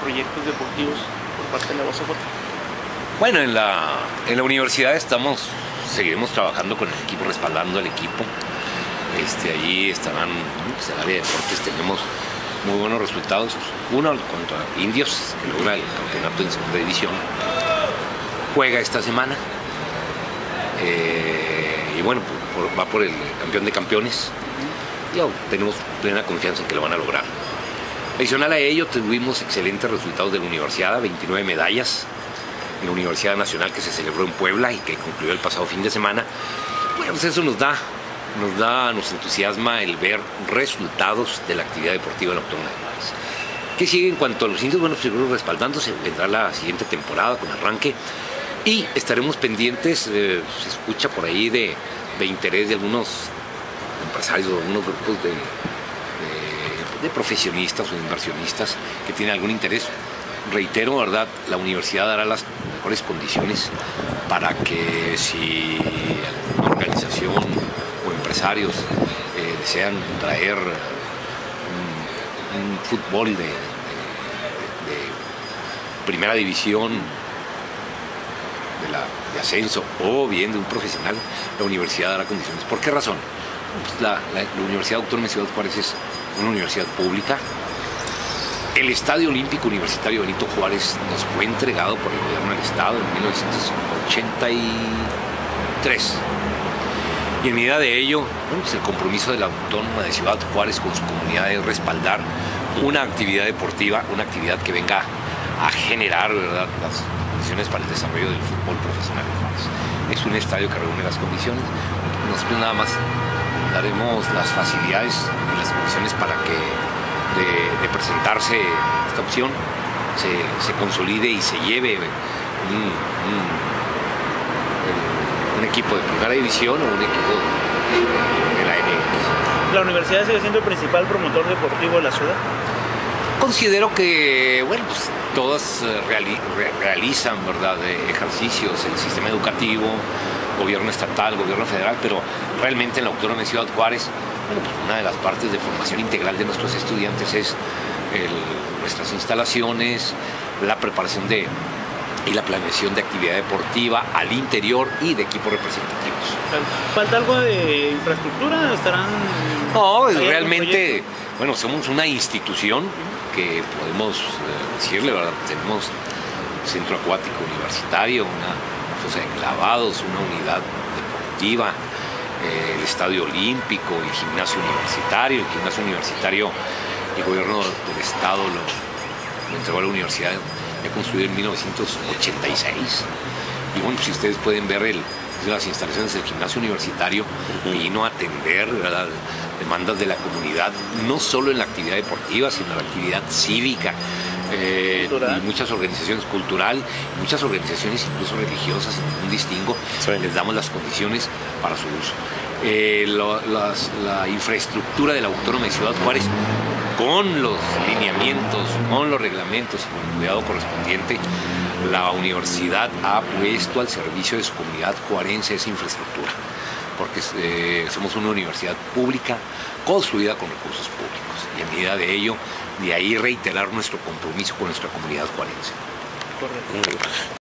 proyectos deportivos por parte de la UACJ? Bueno, en la universidad seguiremos trabajando con el equipo, respaldando al equipo. Allí estarán, pues, el área de deportes, tenemos muy buenos resultados. Uno contra Indios, que logra el campeonato en segunda división. Juega esta semana. Y bueno, va por el campeón de campeones. Y tenemos plena confianza en que lo van a lograr. Adicional a ello, tuvimos excelentes resultados de la universidad, 29 medallas en la Universidad Nacional que se celebró en Puebla y que concluyó el pasado fin de semana. Bueno, pues eso nos entusiasma el ver resultados de la actividad deportiva de la Autónoma de Juárez. ¿Qué sigue en cuanto a los indios? Bueno, pues respaldándose, vendrá la siguiente temporada con arranque y estaremos pendientes, se escucha por ahí de interés de algunos empresarios o algunos grupos de profesionistas o inversionistas que tienen algún interés. Reitero, ¿verdad? La universidad dará las mejores condiciones para que si alguna organización o empresarios desean traer un fútbol de primera división, de ascenso o bien de un profesional, la universidad dará condiciones. ¿Por qué razón? Pues la Universidad Autónoma de Ciudad Juárez es una universidad pública. El Estadio Olímpico Universitario Benito Juárez nos fue entregado por el gobierno del Estado en 1983. Y en medida de ello, pues el compromiso de la Autónoma de Ciudad Juárez con su comunidad es respaldar una actividad deportiva, una actividad que venga a generar, ¿verdad?, las condiciones para el desarrollo del fútbol profesional en Juárez. Es un estadio que reúne las condiciones. Nosotros nada más daremos las facilidades y las condiciones para que de presentarse esta opción se consolide y se lleve un equipo de primera división o un equipo de la MX. ¿La universidad sigue siendo el principal promotor deportivo de la ciudad? Considero que, bueno, pues todas realizan, ¿verdad?, ejercicios en el sistema educativo, gobierno estatal, gobierno federal, pero realmente en la Autónoma de Ciudad Juárez, bueno, pues una de las partes de formación integral de nuestros estudiantes es nuestras instalaciones, la preparación y la planeación de actividad deportiva al interior y de equipos representativos. ¿Falta algo de infraestructura? ¿Estarán...? No, realmente, bueno, somos una institución que podemos decirle, ¿verdad? Tenemos un centro acuático universitario, una fosa de clavados, una unidad deportiva, el Estadio Olímpico, el gimnasio universitario. El gimnasio universitario, el gobierno del Estado lo entregó a la universidad, ya construido en 1986. Y bueno, si ustedes pueden ver las instalaciones del gimnasio universitario, vino a atender, ¿verdad?, demandas de la comunidad, no solo en la actividad deportiva, sino en la actividad cívica, y muchas organizaciones culturales, muchas organizaciones incluso religiosas, sin ningún distingo. Sí. Les damos las condiciones para su uso. La infraestructura de la Autónoma de Ciudad Juárez, con los lineamientos, con los reglamentos y con el cuidado correspondiente, la universidad ha puesto al servicio de su comunidad juarense esa infraestructura, porque somos una universidad pública construida con recursos públicos, y en medida de ello, de ahí reiterar nuestro compromiso con nuestra comunidad juarense. Correcto.